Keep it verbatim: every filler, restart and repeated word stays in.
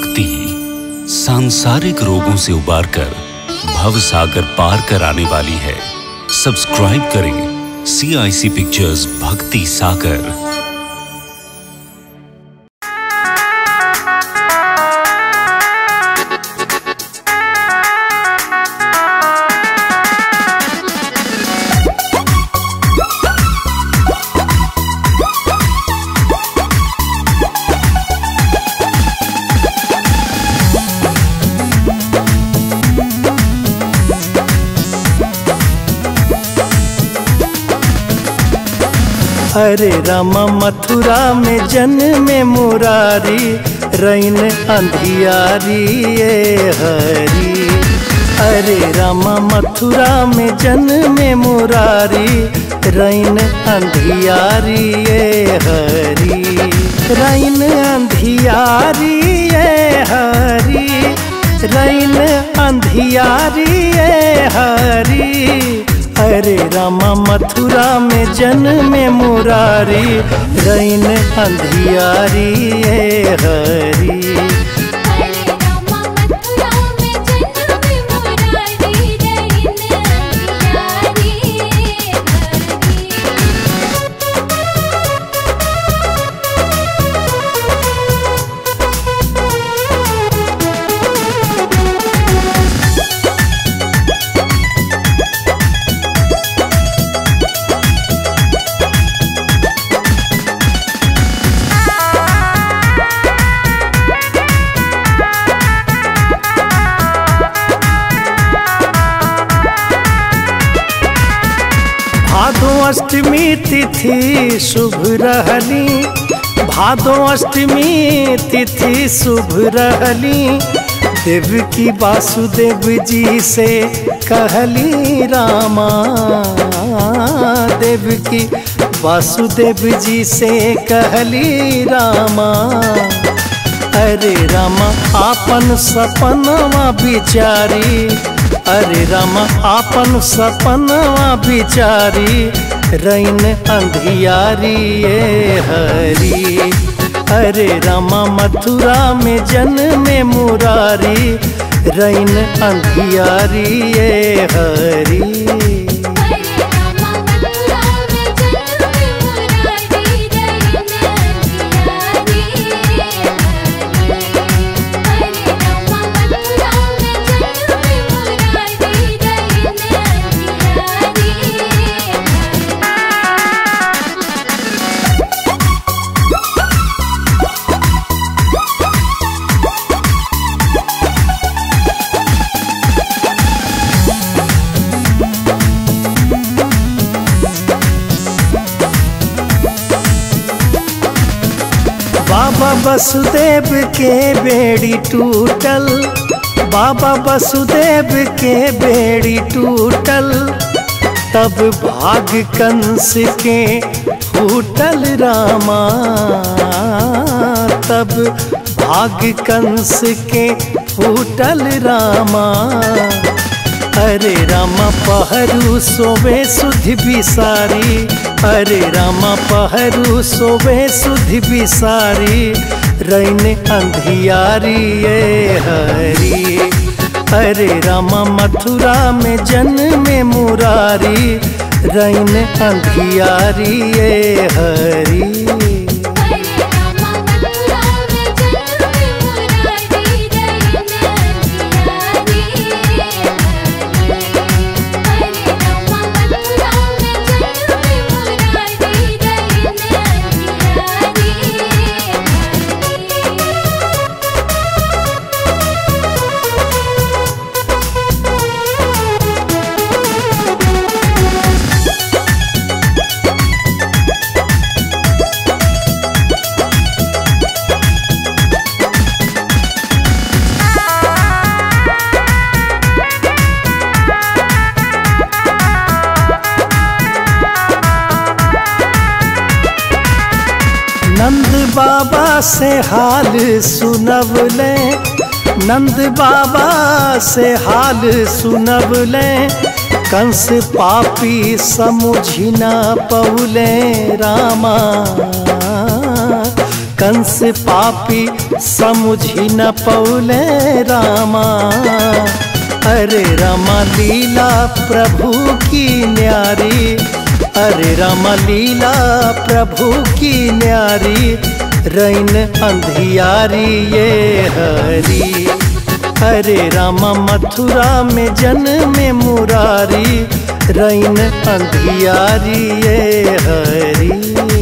भक्ति सांसारिक रोगों से उबार कर भव सागर पार कराने वाली है। सब्सक्राइब करें सी आई सी पिक्चर्स भक्ति सागर। हरे रामा मथुरा में जन्मे मुरारी, रैन अंधियारी ये हरी। हरे रामा मथुरा में जन्मे मुरारी, रैन अंधियारी ये हरी। रैन अंधियारी ये हरी, रैन अंधियारी ये हरी। हरे रामा मथुरा में जन्मे मुरारी, रैन अंधियारी ये हरी। भादो अष्टमी तिथि शुभ रहली, भादो अष्टमी तिथि शुभ रहली। देवकी वासुदेव जी से कहली रामा, देवकी वासुदेव जी से कहली रामा। अरे रामा आपन सपनवा बिचारी, अरे रामा आपन सपनवा बिचारी, रैन अंधियारी ये हरी। अरे रामा मथुरा में जन्मे मुरारी, रैन अंधियारी ये हरी। बाबा वसुदेव के बेड़ी टूटल, बाबा वसुदेव के बेड़ी टूटल। तब भाग कंस के फूटल रामा, तब भाग कंस के फूटल रामा। अरे रामा पहरू सोवे सुधि बिसारी, अरे रामा पहरू सोवे सुधि बिसारी, रैन अंधियारी ये हरी। अरे रामा मथुरा में जन्मे मुरारी, रैन अंधियारी ये हरी। नंद बाबा से हाल सुनवले, नंद बाबा से हाल सुनवले। कंस पापी समझी न पौले रामा, कंस पापी समझी न पौले रामा। अरे रामा लीला प्रभु की न्यारी, अरे रामा लीला प्रभु की न्यारी, रैन अंधियारी ये हरी। अरे रामा मथुरा में जन्मे मुरारी, रैन अंधियारी ये हरी।